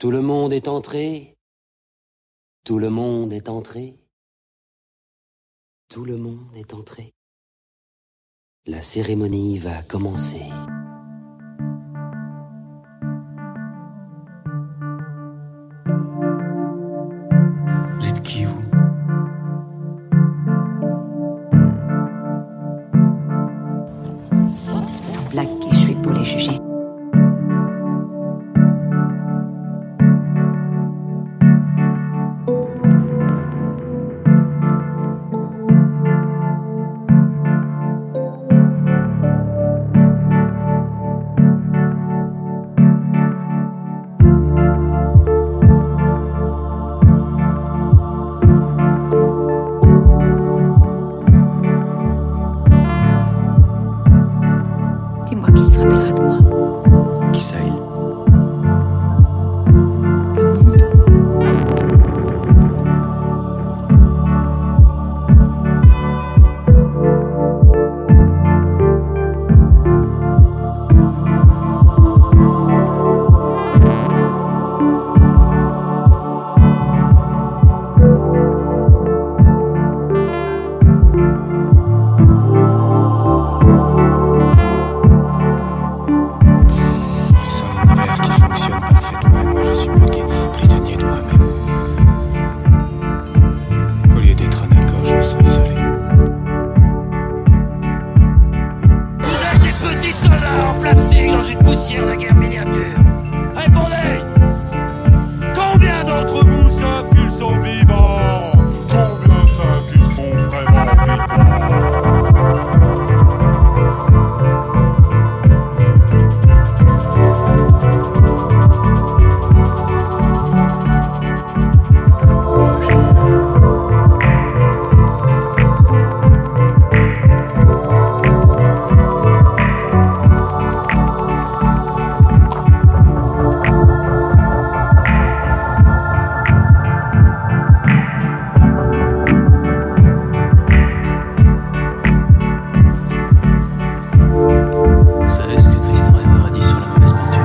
Tout le monde est entré, tout le monde est entré, tout le monde est entré. La cérémonie va commencer. Vous êtes qui, vous? Sans blague, qui je suis pour les juger? Dis-moi qui se rappellera de moi. Qui ça, il? Le monde. Sans l'univers qui fonctionne parfaitement, moi je suis bloqué, prisonnier de moi-même. Au lieu d'être un accord, je me sens isolé. Vous êtes des petits soldats en plastique dans une poussière de guerre miniature. Répondez! Combien d'entre vous savent qu'ils sont vivants? Combien savent qu'ils sont vraiment vivants? Vous savez ce que Tristan Evor a dit sur la mauvaise peinture?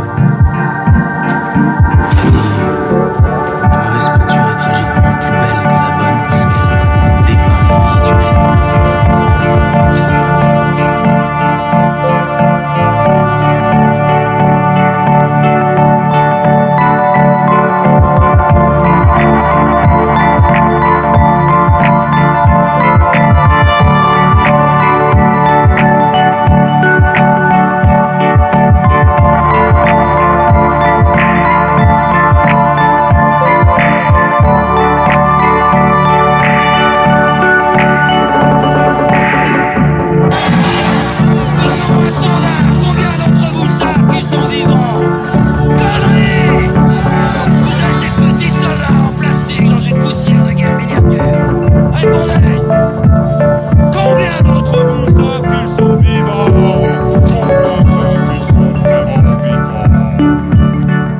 Il a dit la mauvaise peinture est tragiquement plus belle que la bonne parce qu'elle dépeint la vie humaine. Faisons un sondage. Combien d'entre vous savent qu'ils sont vivants? Conneries! Vous êtes des petits soldats en plastique dans une poussière de guerre miniature. Répondez! Combien d'entre vous savent qu'ils sont vivants? Combien savent qu'ils sont vraiment vivants?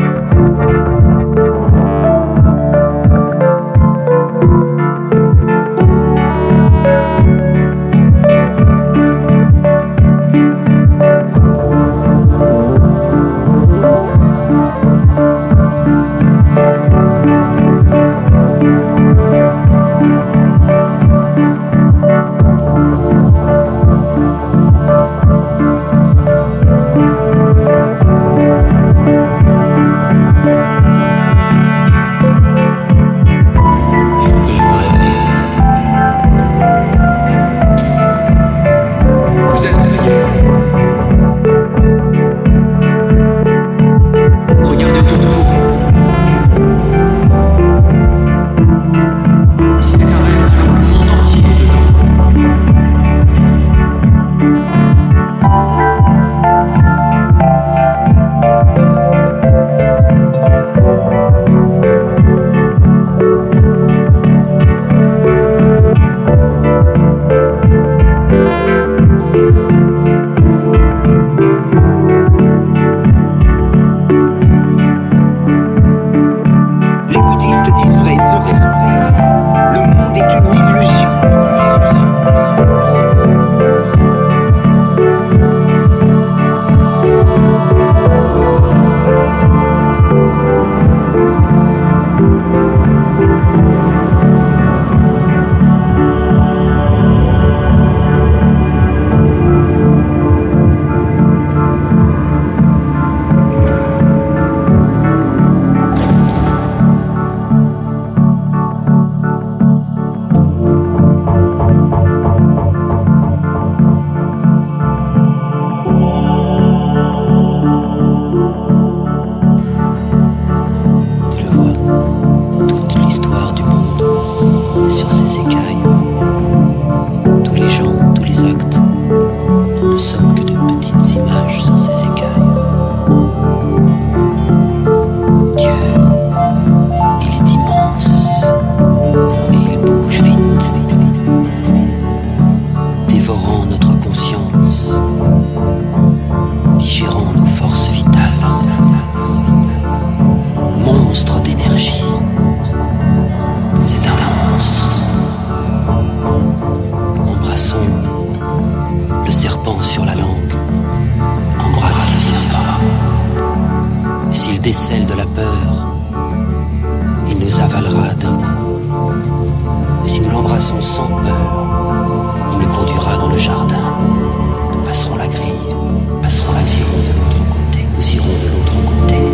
Il faut que je me réveille. Vous êtes réveillé. Regardez autour de vous. S'il décèle de la peur, il nous avalera d'un coup. Mais si nous l'embrassons sans peur, il nous conduira dans le jardin. Nous passerons la grille, passerons la, nous irons de l'autre côté, nous irons de l'autre côté.